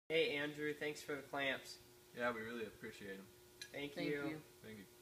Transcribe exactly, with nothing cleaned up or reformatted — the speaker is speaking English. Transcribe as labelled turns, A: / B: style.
A: Hey Andrew, thanks for the clamps.
B: Yeah, we really appreciate them.
A: Thank,
C: Thank
A: you.
C: you.
B: Thank you.